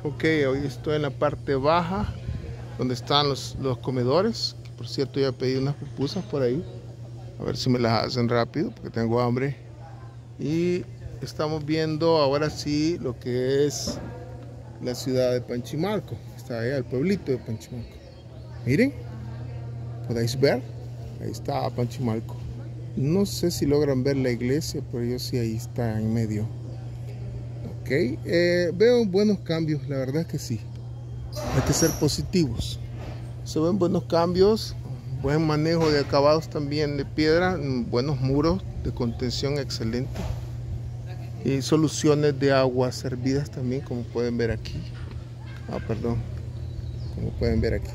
Ok, hoy estoy en la parte baja, donde están los comedores. Por cierto, ya pedí unas pupusas por ahí. A ver si me las hacen rápido, porque tengo hambre. Y estamos viendo ahora sí lo que es la ciudad de Panchimalco. Está allá el pueblito de Panchimalco. Miren, podéis ver, ahí está Panchimalco. No sé si logran ver la iglesia, pero yo sí, ahí está en medio. Ok, veo buenos cambios, la verdad es que sí. Hay que ser positivos. Se ven buenos cambios, buen manejo de acabados también de piedra, buenos muros de contención excelente. Y soluciones de agua servidas también, como pueden ver aquí. Perdón, como pueden ver aquí.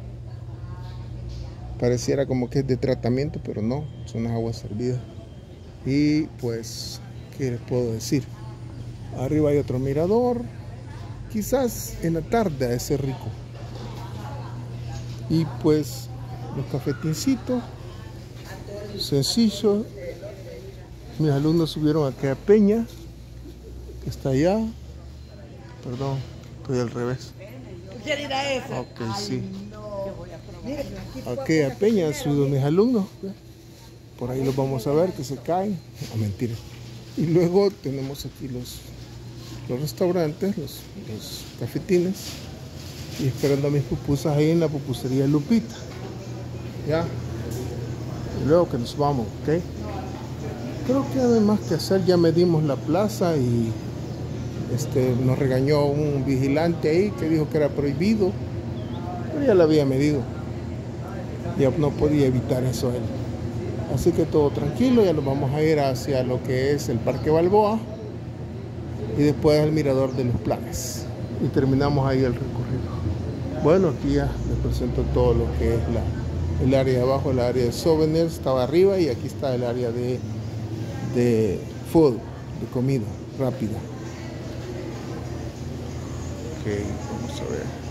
Pareciera como que es de tratamiento, pero no, son las aguas servidas. Y pues, ¿qué les puedo decir? Arriba hay otro mirador. Quizás en la tarde ha de ser rico. Y pues los cafetincitos sencillos. Mis alumnos subieron a aquella peña que está allá. Perdón, estoy al revés. Ok, sí. Aquella peña han subido mis alumnos. Por ahí los vamos a ver que se caen. No, mentira. Y luego tenemos aquí los restaurantes, los cafetines. Y esperando a mis pupusas ahí en la pupusería Lupita. Ya. Y luego que nos vamos, ¿ok? Creo que además que hacer, ya medimos la plaza y nos regañó un vigilante ahí que dijo que era prohibido, pero ya lo había medido. Ya no podía evitar eso él. Así que todo tranquilo, ya nos vamos a ir hacia lo que es el Parque Balboa y después al Mirador de los Planes. Y terminamos ahí el recorrido. Bueno, aquí ya les presento todo lo que es el área de abajo, el área de souvenirs, estaba arriba, y aquí está el área de food, de comida rápida. Ok, vamos a ver.